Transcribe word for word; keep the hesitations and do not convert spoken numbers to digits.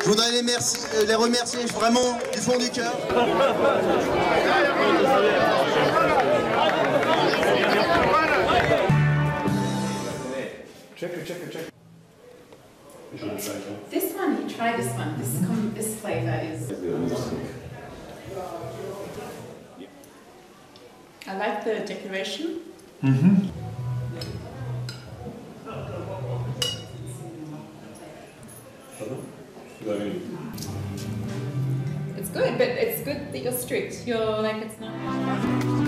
Je voudrais les, merci, les remercier vraiment du fond du cœur. Check it, check it, check it. This one, you try this one. This this flavour is. I like the decoration. Mm-hmm. It's good, but it's good that you're strict. You're like, it's not.